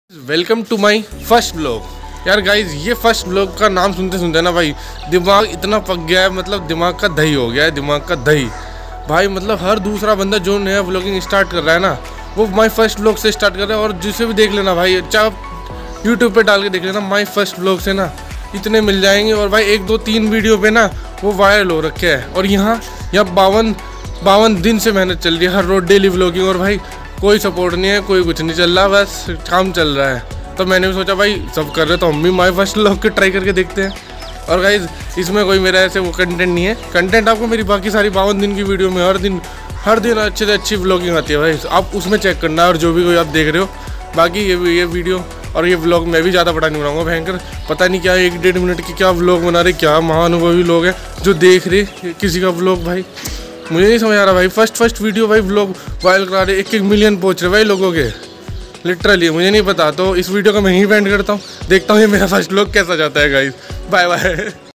Welcome to my first blog. यार guys ये first blog का नाम सुनते सुनते ना भाई दिमाग इतना पक गया है, मतलब दिमाग का दही हो गया है, दिमाग का दही भाई। मतलब हर दूसरा बंदा जो नया व्लॉगिंग स्टार्ट कर रहा है ना वो माई फर्स्ट ब्लॉग से स्टार्ट कर रहा है। और जिसे भी देख लेना भाई, चाहे आप यूट्यूब पे डाल के देख लेना माई फर्स्ट ब्लॉग से ना इतने मिल जाएंगे। और भाई 1 2 3 वीडियो पे ना वो वायरल हो रखे हैं। और यहाँ 52 दिन से मेहनत चल रही है, हर रोज डेली व्लॉगिंग। और भाई कोई सपोर्ट नहीं है, कोई कुछ नहीं चल रहा, बस काम चल रहा है। तो मैंने भी सोचा भाई सब कर रहे तो हम भी माई फर्स्ट व्लॉग के ट्राई करके देखते हैं। और गाइज इसमें कोई मेरा ऐसे वो कंटेंट नहीं है, कंटेंट आपको मेरी बाकी सारी 52 दिन की वीडियो में हर दिन अच्छे से अच्छी व्लॉगिंग आती है भाई, आप उसमें चेक करना। और जो भी कोई आप देख रहे हो, बाकी ये वीडियो और ये व्लॉग मैं भी ज़्यादा बड़ा नहीं बनाऊंगा भयंकर, पता नहीं क्या 1-1.5 मिनट की क्या व्लॉग बना रहे, क्या महानुभवी लोग हैं जो देख रहे किसी का व्लॉग। भाई मुझे नहीं समझ आ रहा भाई, फर्स्ट वीडियो भाई व्लॉग वायरल करा रहे, 1-1 मिलियन पहुंच रहे भाई लोगों के, लिटरली मुझे नहीं पता। तो इस वीडियो को मैं यहीं एंड करता हूँ, देखता हूँ ये मेरा फर्स्ट व्लॉग कैसा जाता है गाइस। Bye bye.